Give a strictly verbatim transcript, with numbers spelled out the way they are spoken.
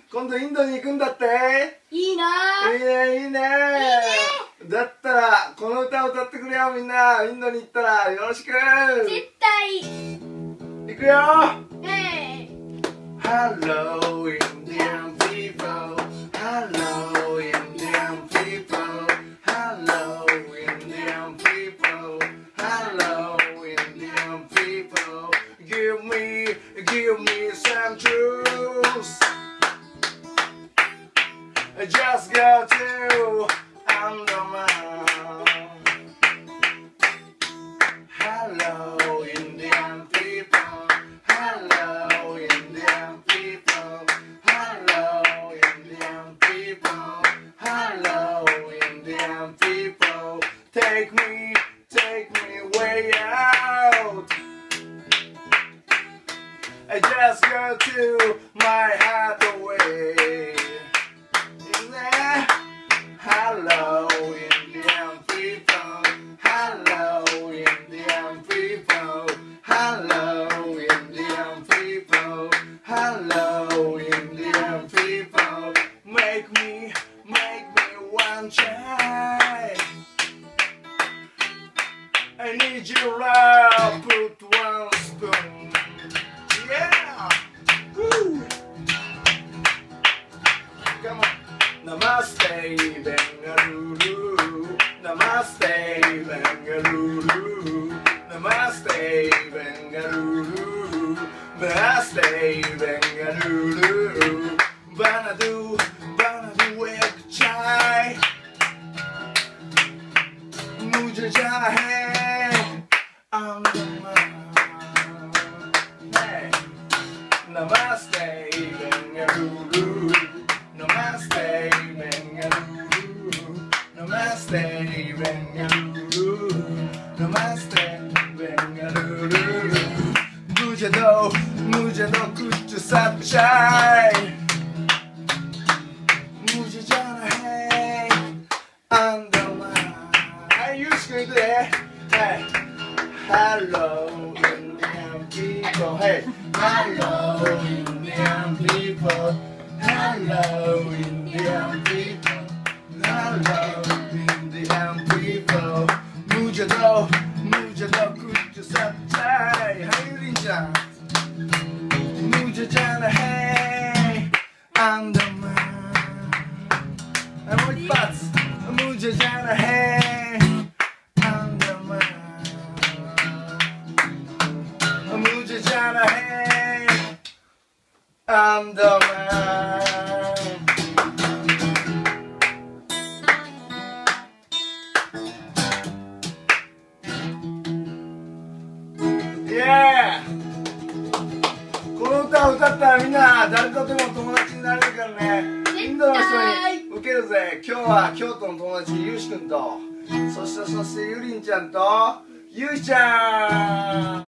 今度インドに行くんだって。 いいな。 いいねいいね。だったらこの歌を歌ってくれよみんな。インドに行ったらよろしく。 絶対行くよ。 ねえ。 Hello Indian people, hello Indian people, hello Indian people, hello Indian people. Give me, give me some truth. Just go to Andaman. Hello Indian people, hello Indian people, hello Indian people, hello Indian people. Take me, take me way out. I just go to my heart away. Hello Indian people, hello Indian people, hello Indian people, hello Indian people. Make me, make me one try. I need your love, put one spoon. Yeah! Woo! Come on. Namaste Bengaluru, Namaste Bengaluru, Namaste Bengaluru, Namaste Bengaluru. Banadu, Banadu ek chai, mujhe jana hai Andaman. Hey, Namaste Bengaluru. Namaste Bengaluru, Namaste Bengaluru, Namaste Bengaluru. Mujhe do, mujhe do kuch sachai, mujhe jana hai Andaman. Hey, you scream there. Hey, hello Indian people. Hey, hello Indian people. Hello Indian people, hello Indian people. Mujhe do, mujhe do kuch sachai. Hey Rinjan, mujhe jana hai Andaman. And with butts, mujhe jana hai Andaman. Mujhe jana hai Andaman. Yeah! この歌を歌ったらみんな誰とでも友達になれるからね。インドの人に受けるぜ。今日は京都の友達ゆうしくんと、そしてそしてゆりんちゃんとゆいちゃん。